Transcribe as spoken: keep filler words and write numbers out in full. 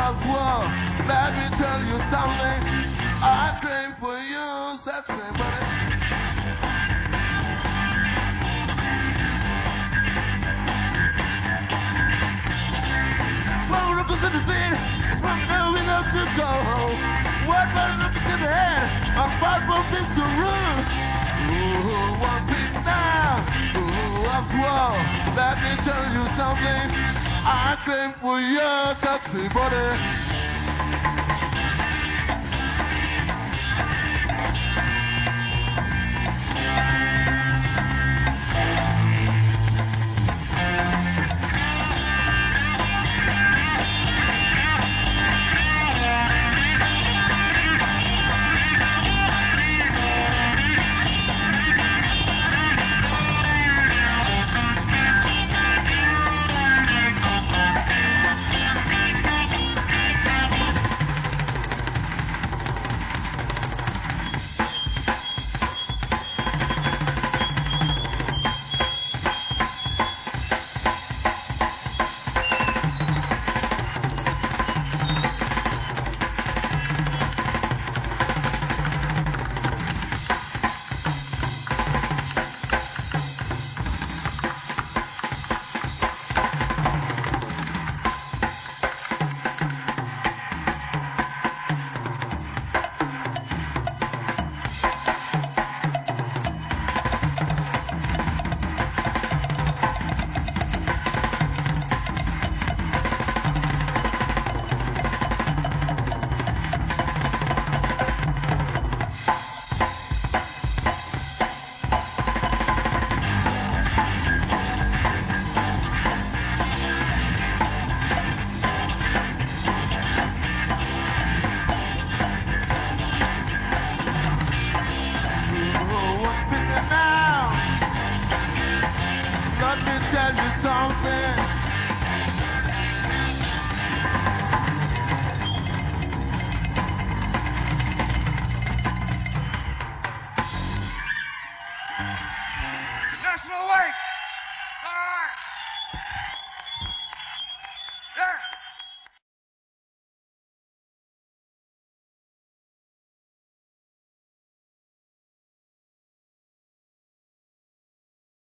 well, let me tell you something. I came for you, sexy buddy. Well, look us in the street, it's from now we love to go home. What but look us in the head, I'm far from this to rule. Ooh, wants peace now? Ooh, I'm swell, let me tell you something. I came for you, sexy buddy.